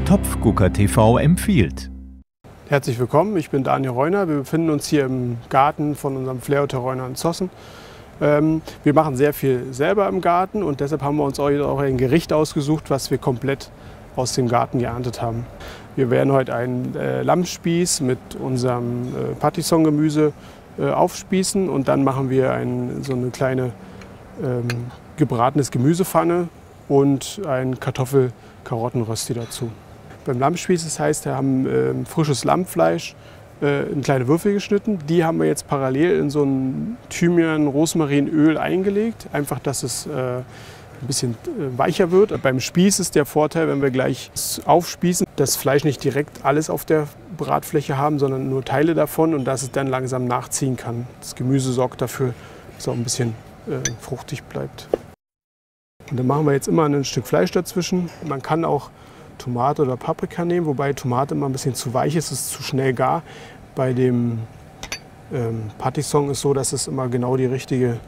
Topfgucker TV empfiehlt. Herzlich willkommen, ich bin Daniel Reuner. Wir befinden uns hier im Garten von unserem Flairhotel Reuner in Zossen. Wir machen sehr viel selber im Garten und deshalb haben wir uns auch ein Gericht ausgesucht, was wir komplett aus dem Garten geerntet haben. Wir werden heute einen Lammspieß mit unserem Patisson-Gemüse aufspießen und dann machen wir so eine kleine gebratenes Gemüsepfanne und ein Kartoffel-Karotten-Rösti dazu. Beim Lammspieß, das heißt, wir haben frisches Lammfleisch in kleine Würfel geschnitten. Die haben wir jetzt parallel in so ein Thymian-Rosmarinöl eingelegt. Einfach, dass es ein bisschen weicher wird. Beim Spieß ist der Vorteil, wenn wir gleich aufspießen, das Fleisch nicht direkt alles auf der Bratfläche haben, sondern nur Teile davon und dass es dann langsam nachziehen kann. Das Gemüse sorgt dafür, dass es auch ein bisschen fruchtig bleibt. Und dann machen wir jetzt immer ein Stück Fleisch dazwischen. Man kann auch Tomate oder Paprika nehmen, wobei Tomate immer ein bisschen zu weich ist, es ist zu schnell gar. Bei dem Patisson ist so, dass es immer genau die richtige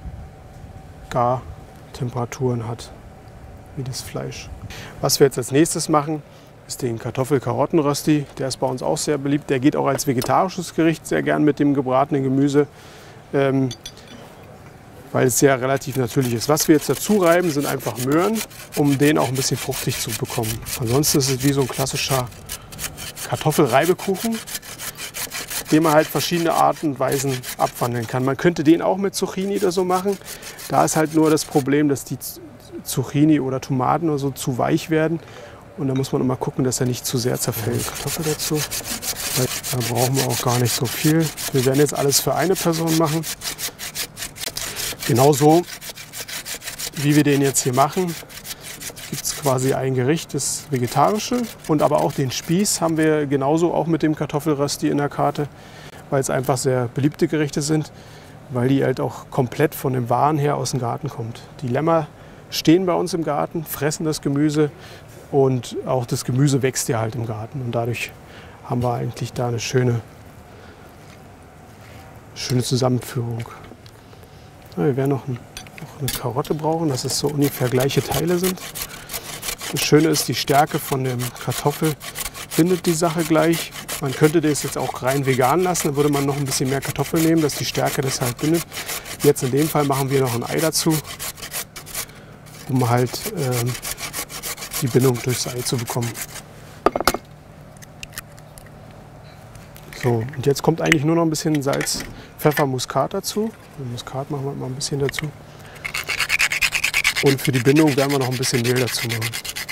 Gartemperaturen hat, wie das Fleisch. Was wir jetzt als nächstes machen, ist den Kartoffel-Karotten-Rösti. Der ist bei uns auch sehr beliebt. Der geht auch als vegetarisches Gericht sehr gern mit dem gebratenen Gemüse, weil es sehr relativ natürlich ist. Was wir jetzt dazu reiben, sind einfach Möhren, um den auch ein bisschen fruchtig zu bekommen. Ansonsten ist es wie so ein klassischer Kartoffelreibekuchen, den man halt verschiedene Arten und Weisen abwandeln kann. Man könnte den auch mit Zucchini oder so machen. Da ist halt nur das Problem, dass die Zucchini oder Tomaten oder so zu weich werden. Und da muss man immer gucken, dass er nicht zu sehr zerfällt. Kartoffel dazu. Da brauchen wir auch gar nicht so viel. Wir werden jetzt alles für eine Person machen. Genauso wie wir den jetzt hier machen, gibt es quasi ein Gericht, das vegetarische, und aber auch den Spieß haben wir genauso auch mit dem Kartoffelrösti in der Karte, weil es einfach sehr beliebte Gerichte sind, weil die halt auch komplett von dem Waren her aus dem Garten kommt. Die Lämmer stehen bei uns im Garten, fressen das Gemüse und auch das Gemüse wächst ja halt im Garten und dadurch haben wir eigentlich da eine schöne Zusammenführung. Wir werden noch eine Karotte brauchen, dass es so ungefähr gleiche Teile sind. Das Schöne ist, die Stärke von der Kartoffel bindet die Sache gleich. Man könnte das jetzt auch rein vegan lassen, dann würde man noch ein bisschen mehr Kartoffel nehmen, dass die Stärke das halt bindet. Jetzt in dem Fall machen wir noch ein Ei dazu, um halt die Bindung durchs Ei zu bekommen. So, und jetzt kommt eigentlich nur noch ein bisschen Salz, Pfeffer, Muskat dazu. Muskat machen wir mal ein bisschen dazu. Und für die Bindung werden wir noch ein bisschen Mehl dazu machen.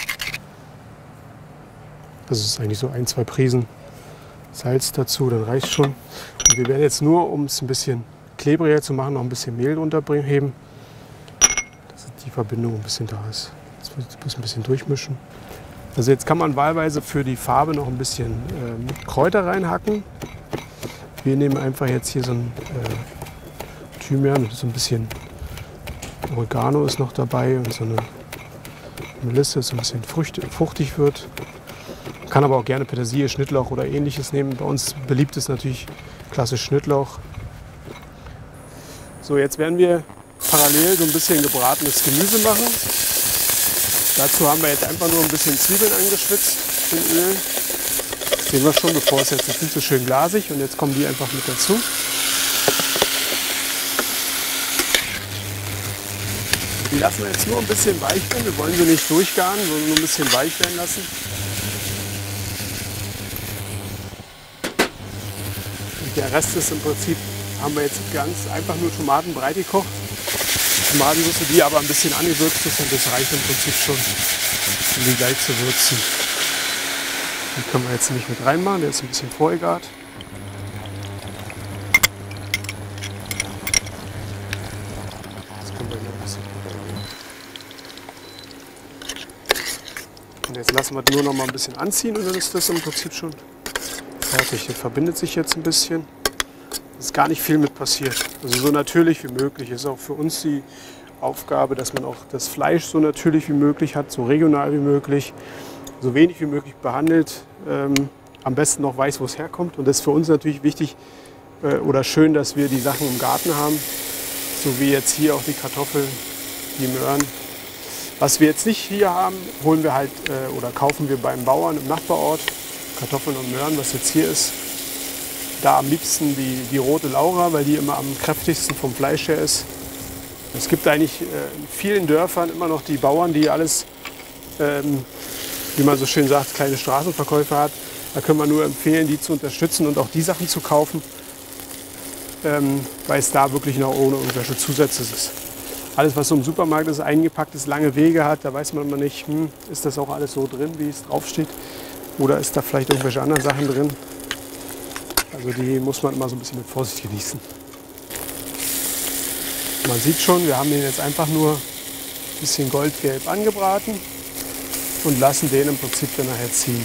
Das ist eigentlich so 1, 2 Prisen Salz dazu, dann reicht schon. Und wir werden jetzt nur, um es ein bisschen klebriger zu machen, noch ein bisschen Mehl unterheben, dass die Verbindung ein bisschen da ist. Jetzt muss ich ein bisschen durchmischen. Also jetzt kann man wahlweise für die Farbe noch ein bisschen Kräuter reinhacken. Wir nehmen einfach jetzt hier so ein Thymian, so ein bisschen Oregano ist noch dabei und so eine Melisse, so ein bisschen fruchtig wird. Man kann aber auch gerne Petersilie, Schnittlauch oder ähnliches nehmen. Bei uns beliebt ist natürlich klassisch Schnittlauch. So, jetzt werden wir parallel so ein bisschen gebratenes Gemüse machen. Dazu haben wir jetzt einfach nur ein bisschen Zwiebeln angeschwitzt in Öl. Das sehen wir schon, bevor es jetzt nicht so schön glasig, und jetzt kommen die einfach mit dazu. Die lassen wir jetzt nur ein bisschen weich werden. Wir wollen sie nicht durchgaren, sondern nur ein bisschen weich werden lassen. Und der Rest ist im Prinzip, haben wir jetzt ganz einfach nur Tomaten breit gekocht. Tomatensauce, die aber ein bisschen angewürzt ist, und das reicht im Prinzip schon, um die gleich zu würzen. Die können wir jetzt nicht mit reinmachen, der ist ein bisschen vorgegart. Und jetzt lassen wir nur noch mal ein bisschen anziehen und dann ist das im Prinzip schon fertig. Der verbindet sich jetzt ein bisschen. Es ist gar nicht viel mit passiert. Also so natürlich wie möglich ist auch für uns die Aufgabe, dass man auch das Fleisch so natürlich wie möglich hat, so regional wie möglich, so wenig wie möglich behandelt, am besten noch weiß, wo es herkommt. Und das ist für uns natürlich wichtig oder schön, dass wir die Sachen im Garten haben, so wie jetzt hier auch die Kartoffeln, die Möhren. Was wir jetzt nicht hier haben, holen wir halt oder kaufen wir beim Bauern im Nachbarort. Kartoffeln und Möhren, was jetzt hier ist. Da am liebsten die rote Laura, weil die immer am kräftigsten vom Fleisch her ist. Es gibt eigentlich in vielen Dörfern immer noch die Bauern, die alles, wie man so schön sagt, kleine Straßenverkäufer hat. Da können wir nur empfehlen, die zu unterstützen und auch die Sachen zu kaufen, weil es da wirklich noch ohne irgendwelche Zusätze ist. Alles, was so im Supermarkt ist, eingepackt ist, lange Wege hat, da weiß man immer nicht, ist das auch alles so drin, wie es draufsteht, oder ist da vielleicht irgendwelche anderen Sachen drin. Also die muss man immer so ein bisschen mit Vorsicht genießen. Man sieht schon, wir haben den jetzt einfach nur ein bisschen goldgelb angebraten und lassen den im Prinzip dann nachher ziehen.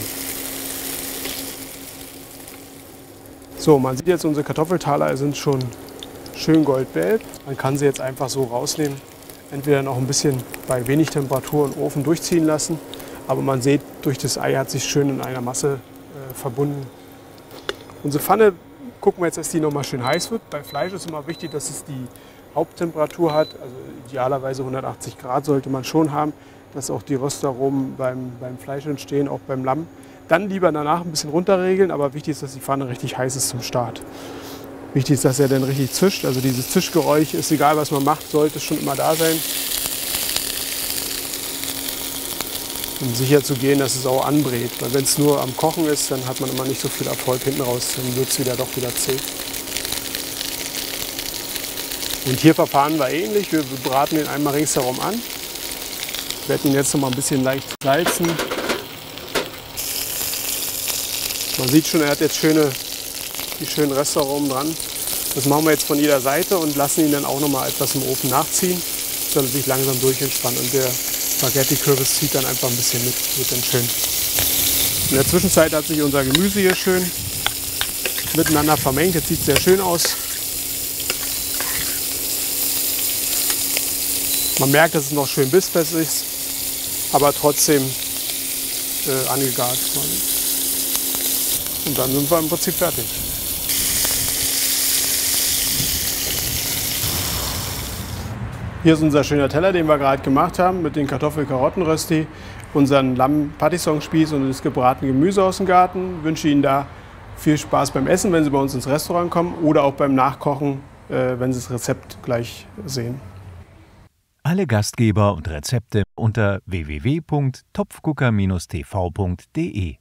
So, man sieht jetzt, unsere Kartoffeltaler sind schon schön goldgelb. Man kann sie jetzt einfach so rausnehmen. Entweder noch ein bisschen bei wenig Temperatur im Ofen durchziehen lassen. Aber man sieht, durch das Ei hat sich schön in einer Masse verbunden. Unsere Pfanne, gucken wir jetzt, dass die noch mal schön heiß wird. Bei Fleisch ist immer wichtig, dass es die Haupttemperatur hat. Also idealerweise 180 Grad sollte man schon haben, dass auch die Röstaromen beim Fleisch entstehen, auch beim Lamm. Dann lieber danach ein bisschen runterregeln, aber wichtig ist, dass die Pfanne richtig heiß ist zum Start. Wichtig ist, dass er dann richtig zischt. Also dieses Zischgeräusch ist egal, was man macht, sollte schon immer da sein. Um sicher zu gehen, dass es auch anbrät. Weil wenn es nur am Kochen ist, dann hat man immer nicht so viel Erfolg hinten raus. Dann wird es doch wieder zäh. Und hier verfahren wir ähnlich. Wir braten den einmal ringsherum an. Wir werden ihn jetzt noch mal ein bisschen leicht salzen. Man sieht schon, er hat jetzt die schönen Restaromen dran. Das machen wir jetzt von jeder Seite und lassen ihn dann auch noch mal etwas im Ofen nachziehen, dass er sich langsam durchentspannt. Und der Spaghetti-Kürbis zieht dann einfach ein bisschen mit, wird dann schön. In der Zwischenzeit hat sich unser Gemüse hier schön miteinander vermengt. Jetzt sieht es sehr schön aus. Man merkt, dass es noch schön bissfest ist, aber trotzdem angegart. Und dann sind wir im Prinzip fertig. Hier ist unser schöner Teller, den wir gerade gemacht haben, mit den Kartoffel-Karotten-Rösti, unseren Lamm-Patisson-Spieß und das gebratene Gemüse aus dem Garten. Ich wünsche Ihnen da viel Spaß beim Essen, wenn Sie bei uns ins Restaurant kommen, oder auch beim Nachkochen, wenn Sie das Rezept gleich sehen. Alle Gastgeber und Rezepte unter www.topfgucker-tv.de